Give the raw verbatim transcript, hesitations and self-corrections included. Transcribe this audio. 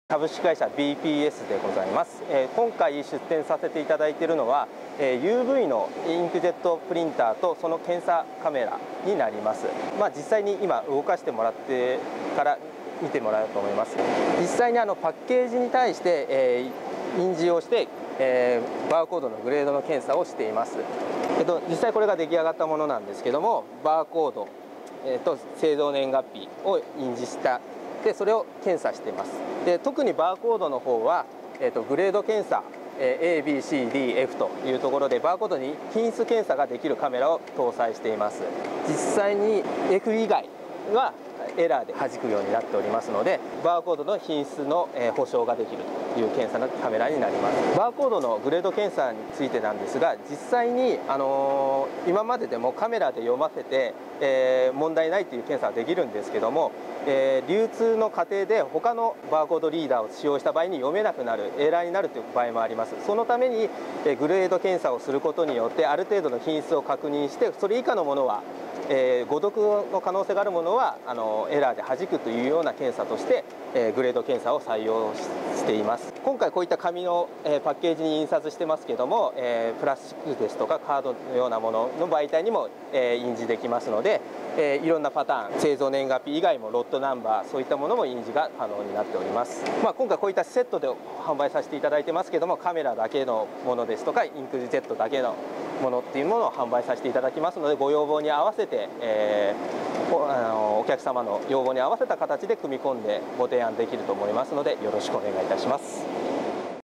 株式会社 ビーピーエス でございます。えー、今回出展させていただいているのは、えー、ユーブイ のインクジェットプリンターとその検査カメラになります。まあ、実際に今動かしてもらってから見てもらおうと思います。実際にあのパッケージに対して、えー、印字をして、えー、バーコードのグレードの検査をしています。えっと、実際これが出来上がったものなんですけども、バーコード、えー、と製造年月日を印字したでそれを検査しています。で特にバーコードの方は、えー、とグレード検査、えー、エービーシーディーエフ というところでバーコードに品質検査ができるカメラを搭載しています。実際に F 以外はエラーで弾くようになっておりますので、バーコードの品質の保証ができるという検査のカメラになります。バーコードのグレード検査についてなんですが、実際に、あのー、今まででもカメラで読ませて、えー、問題ないという検査はできるんですけども、えー、流通の過程で他のバーコードリーダーを使用した場合に読めなくなる、エラーになるという場合もあります。そのために、えー、グレード検査をすることによってある程度の品質を確認して、それ以下のものはえー、誤読の可能性があるものはあのエラーで弾くというような検査として、えー、グレード検査を採用しています。今回こういった紙の、えー、パッケージに印刷してますけども、えー、プラスチックですとかカードのようなものの媒体にも、えー、印字できますので、えー、いろんなパターン、製造年月日以外もロットナンバー、そういったものも印字が可能になっております。まあ、今回こういったセットで販売させていただいてますけども、カメラだけのものですとかインクジェットだけのものっていうものを販売させていただきますので、ご要望に合わせて、えー、お, あのお客様の要望に合わせた形で組み込んでご提案できると思いますので、よろしくお願いいたします。